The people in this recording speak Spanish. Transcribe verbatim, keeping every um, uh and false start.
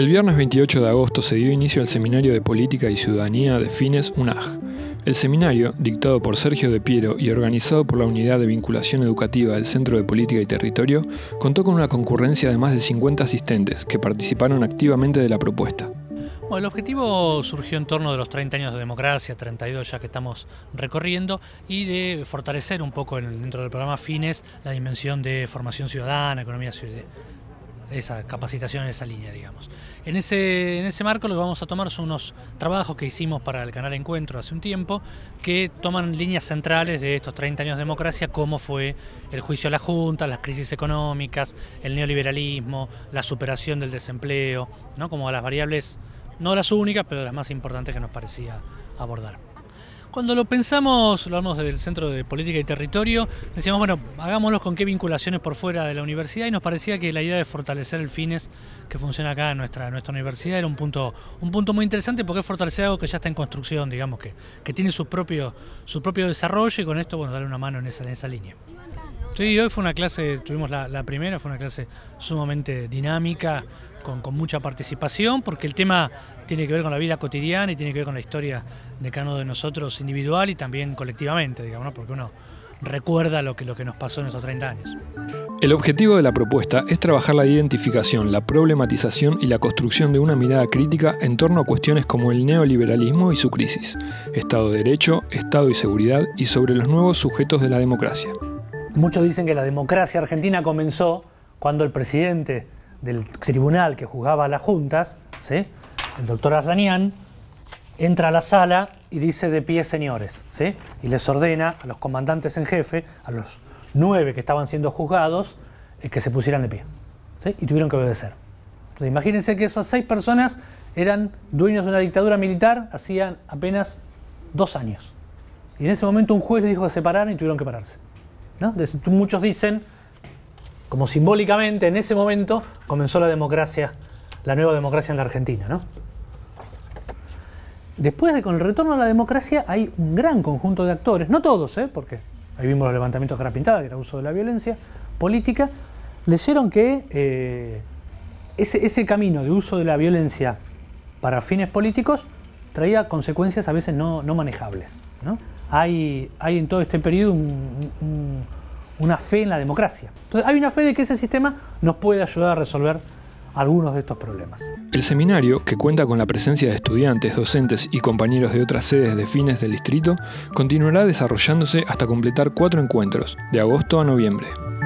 El viernes veintiocho de agosto se dio inicio al Seminario de Política y Ciudadanía de Fines U N A G. El seminario, dictado por Sergio de Piero y organizado por la Unidad de Vinculación Educativa del Centro de Política y Territorio, contó con una concurrencia de más de cincuenta asistentes que participaron activamente de la propuesta. Bueno, el objetivo surgió en torno de los treinta años de democracia, treinta y dos ya que estamos recorriendo, y de fortalecer un poco dentro del programa Fines la dimensión de formación ciudadana, economía ciudadana, esa capacitación en esa línea, digamos. En ese, en ese marco lo que vamos a tomar son unos trabajos que hicimos para el canal Encuentro hace un tiempo, que toman líneas centrales de estos treinta años de democracia, como fue el juicio a la Junta, las crisis económicas, el neoliberalismo, la superación del desempleo, ¿no? Como las variables, no las únicas, pero las más importantes que nos parecía abordar. Cuando lo pensamos, lo hablamos del Centro de Política y Territorio, decíamos, bueno, hagámoslo con qué vinculaciones por fuera de la universidad, y nos parecía que la idea de fortalecer el Fines que funciona acá en nuestra, en nuestra universidad era un punto, un punto muy interesante, porque es fortalecer algo que ya está en construcción, digamos, que, que tiene su propio, su propio desarrollo, y con esto, bueno, darle una mano en esa, en esa línea. Sí, hoy fue una clase, tuvimos la, la primera, fue una clase sumamente dinámica, con, con mucha participación, porque el tema tiene que ver con la vida cotidiana y tiene que ver con la historia de cada uno de nosotros individual y también colectivamente, digamos, ¿no? Porque uno recuerda lo que, lo que nos pasó en esos treinta años. El objetivo de la propuesta es trabajar la identificación, la problematización y la construcción de una mirada crítica en torno a cuestiones como el neoliberalismo y su crisis, Estado de Derecho, Estado y seguridad, y sobre los nuevos sujetos de la democracia. Muchos dicen que la democracia argentina comenzó cuando el presidente del tribunal que juzgaba a las juntas, ¿sí?, el doctor Arranián, entra a la sala y dice: de pie, señores, ¿sí?, y les ordena a los comandantes en jefe, a los nueve que estaban siendo juzgados, eh, que se pusieran de pie, ¿sí?, y tuvieron que obedecer. Entonces, imagínense que esas seis personas eran dueños de una dictadura militar hacían apenas dos años. Y en ese momento un juez les dijo que se pararan y tuvieron que pararse, ¿no? Muchos dicen, como simbólicamente, en ese momento comenzó la democracia, la nueva democracia en la Argentina, ¿no? Después de con el retorno a la democracia hay un gran conjunto de actores, no todos, ¿eh? Porque ahí vimos los levantamientos de cara pintada, que era uso de la violencia política, leyeron que eh, ese, ese camino de uso de la violencia para fines políticos traía consecuencias a veces no, no manejables, ¿no? Hay, hay en todo este periodo un, un, una fe en la democracia. Entonces hay una fe de que ese sistema nos puede ayudar a resolver algunos de estos problemas. El seminario, que cuenta con la presencia de estudiantes, docentes y compañeros de otras sedes de Fines del distrito, continuará desarrollándose hasta completar cuatro encuentros, de agosto a noviembre.